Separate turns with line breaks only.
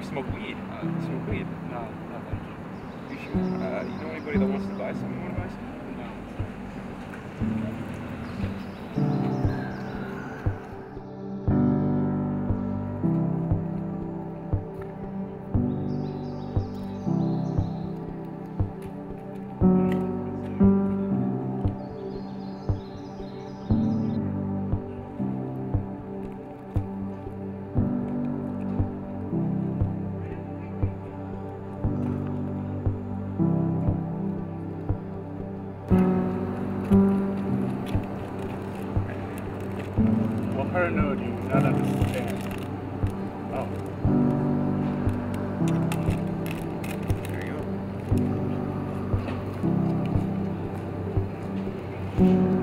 smoke weed.
Smoke weed?
No, thank you. You should. You know anybody that wants to buy some? You want to buy some?
What part no do you not understand? Oh.
There you go.